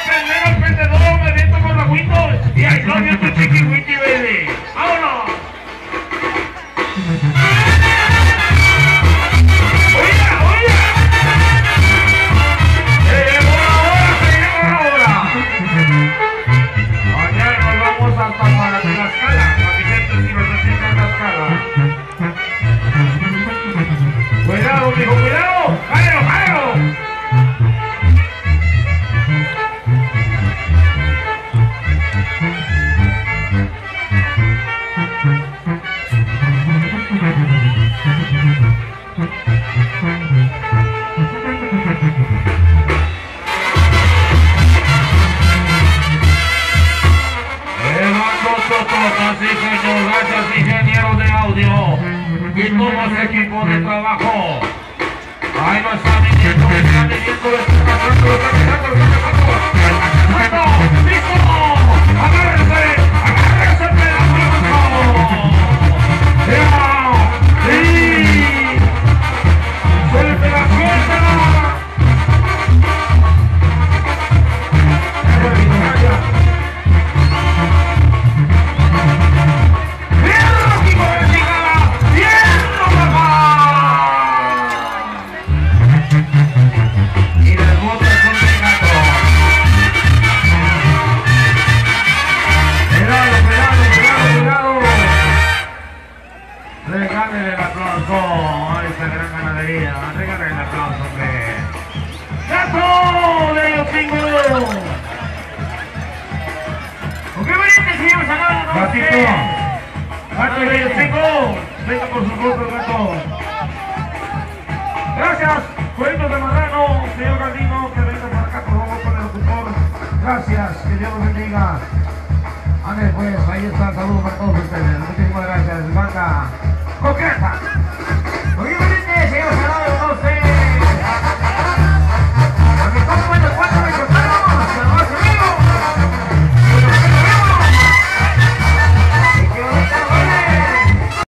prender al prendedor, me viento con la Windows y I love you to chiqui wiki baby. ¡Vámonos! Hasta para Tlaxcala, para Vicente si nos reciben en Tlaxcala. Cuidado, mijo, cuidado. ¡Jálelo, jálelo! Sí, señor, gracias, ingeniero de audio y todo ese equipo de trabajo. Ahí lo está midiendo, lo está midiendo, lo está pasando, lo está pasando, lo está pasando. ¡Listo! ¡Agárrense! ¡Agárrense, pedazo! ¡Ya! ¡Sí! ¡Suéltela, suéltela! Regálale el aplauso a esta gran ganadería. Regálale el aplauso, hombre. ¡Gato de los Cinco! ¿Con qué valiente se llama Sanado? Gatito. Gato de los Cinco. Venga por sus votos, gato. Gracias, cueritos de marrano, señor Galdino, que venga por acá, por favor, con el locutor. Gracias, que Dios los bendiga. Ande, pues, ahí está el saludo para todos ustedes. Muchísimas gracias, banda coqueta.